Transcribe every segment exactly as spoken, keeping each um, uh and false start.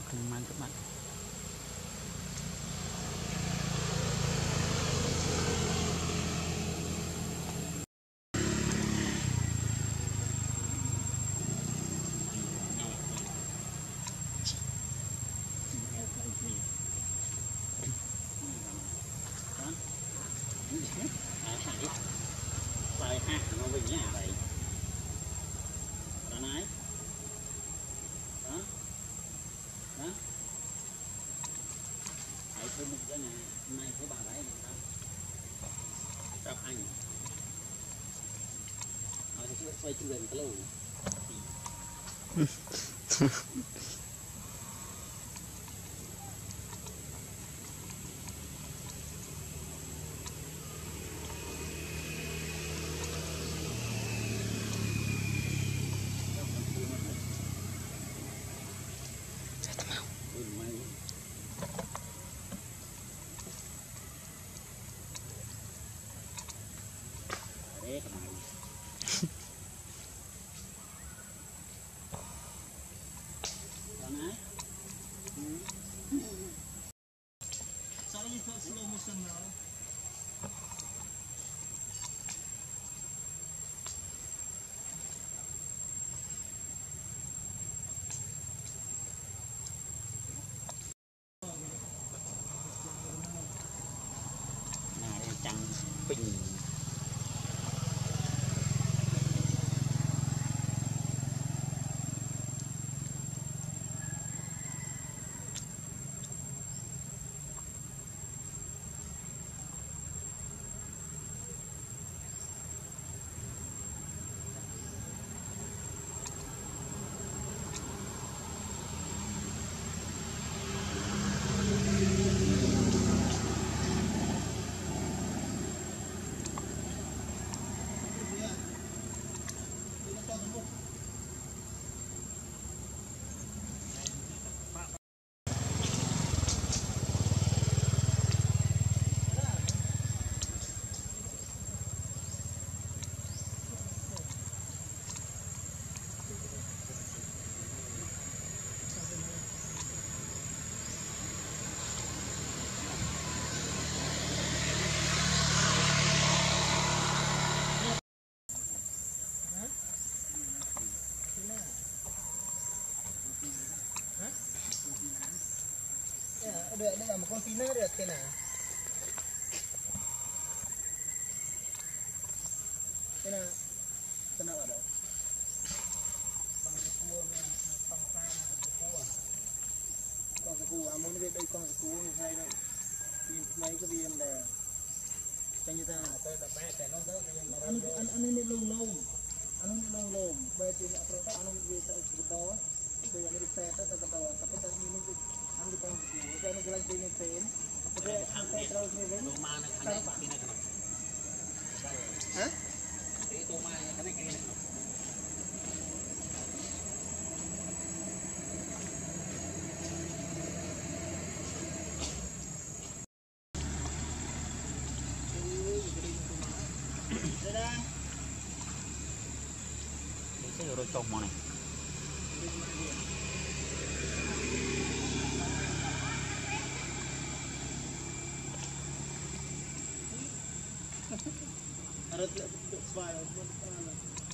mantap mantap. Bài hát nó về nhà vậy đó này đó đó hãy thêm một cái này này thấy bà đấy này đâu tập anh họ sẽ xoay chừng cái lỗ đấy cái này đó này sao như thế slow motion nào này trắng bình Đây, đây là một con pin được thế nào? Thế nào? Thế nào ở đâu? Con cái cua này, con pha cái cua. Con cái cua, à muốn biết đây con cái cua như thế đây. Pin mấy cái viên này. Cái như thế nào? Tôi đập bé cái nó rớt cái viên. Anh anh anh nên lông lông. Anh nên lông lông. Bây giờ nhà pro anh nên về tới cái đó. Bây giờ mình sẽ tới cái đó. Tapi tadi ini Ang ditang dito, kaya naglalag din yung train. Kaya ang tayo ni Ren. Tuma na kanay pa pinagano. Ha? Eh tuma na kanay kanay. Dadah. Ini saya urut cok mana? Ada tidak sebaya buat mana?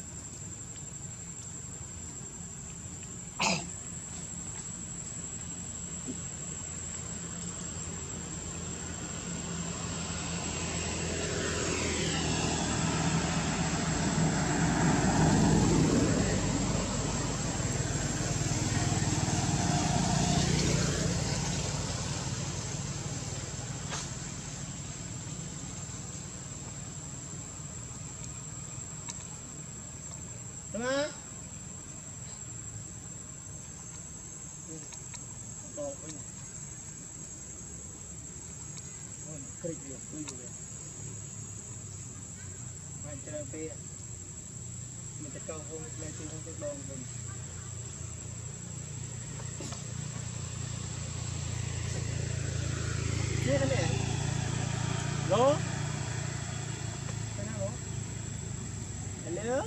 Mana? Đổ với này. Ôi, kịch liệt, kịch liệt. Mình chơi phê. Mình sẽ câu vô lên trên không cái đòn mình. Thế cái này. Lố. Cái nào lố? Hello.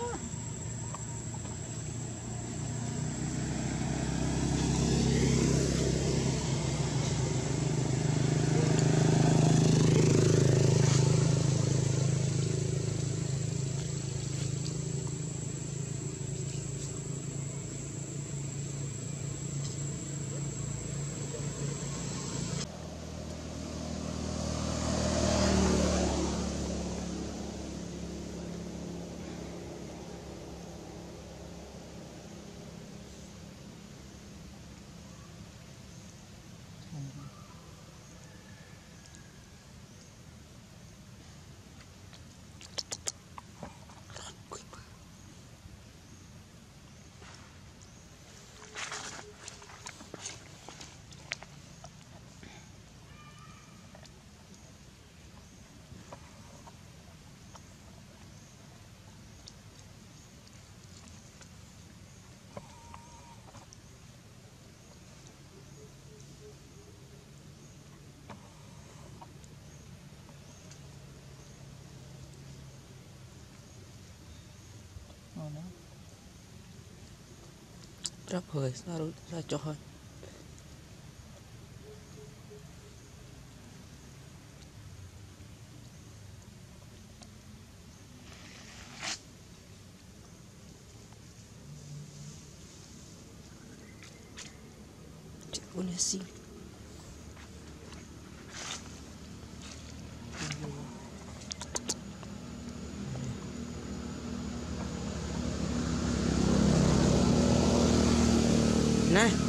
Trap hơi sao ra cho hơi punya sih nah